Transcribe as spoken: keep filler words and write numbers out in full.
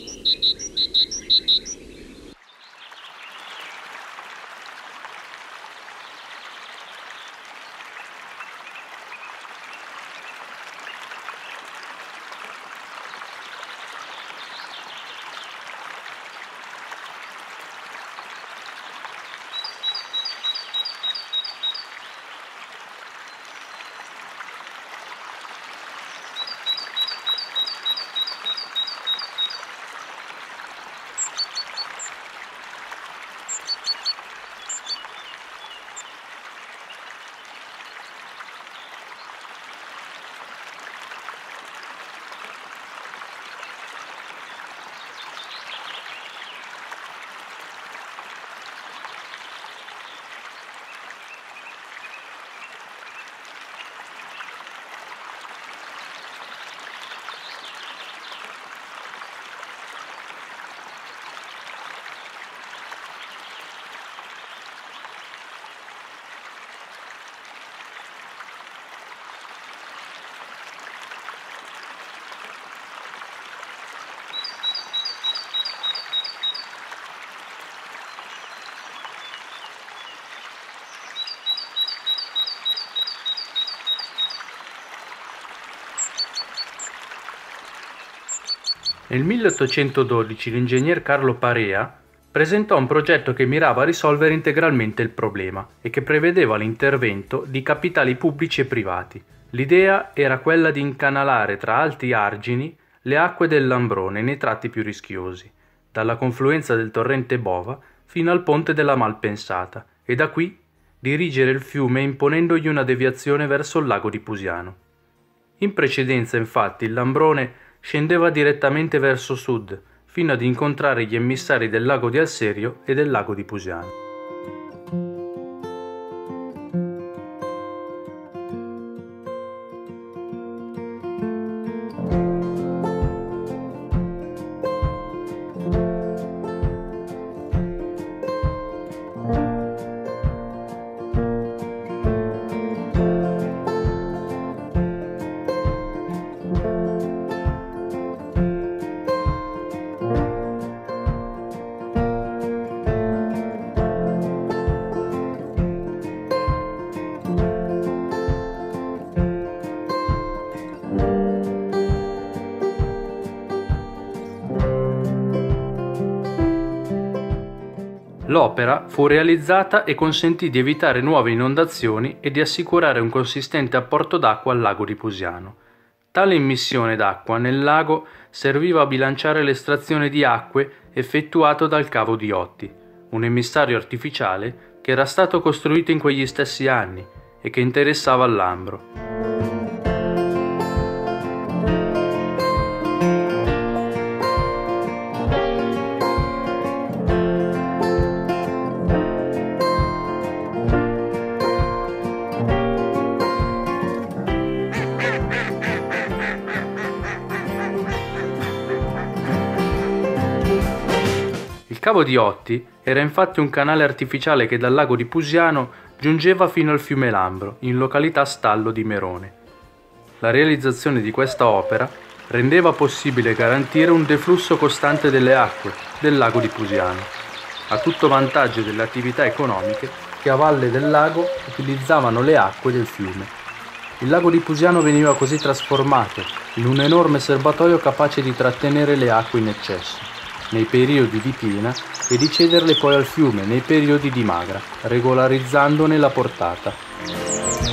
Nel milleottocentododici l'ingegner Carlo Parea presentò un progetto che mirava a risolvere integralmente il problema e che prevedeva l'intervento di capitali pubblici e privati. L'idea era quella di incanalare tra alti argini le acque del Lambrone nei tratti più rischiosi, dalla confluenza del torrente Bova fino al ponte della Malpensata, e da qui dirigere il fiume imponendogli una deviazione verso il lago di Pusiano. In precedenza, infatti, il Lambrone scendeva direttamente verso sud, fino ad incontrare gli emissari del lago di Alserio e del lago di Pusiano. L'opera fu realizzata e consentì di evitare nuove inondazioni e di assicurare un consistente apporto d'acqua al lago di Pusiano. Tale immissione d'acqua nel lago serviva a bilanciare l'estrazione di acque effettuato dal cavo di Otti, un emissario artificiale che era stato costruito in quegli stessi anni e che interessava il Lambro. Il cavo di Otti era infatti un canale artificiale che dal lago di Pusiano giungeva fino al fiume Lambro, in località Stallo di Merone. La realizzazione di questa opera rendeva possibile garantire un deflusso costante delle acque del lago di Pusiano, a tutto vantaggio delle attività economiche che a valle del lago utilizzavano le acque del fiume. Il lago di Pusiano veniva così trasformato in un enorme serbatoio capace di trattenere le acque in eccesso nei periodi di piena e di cederle poi al fiume nei periodi di magra, regolarizzandone la portata.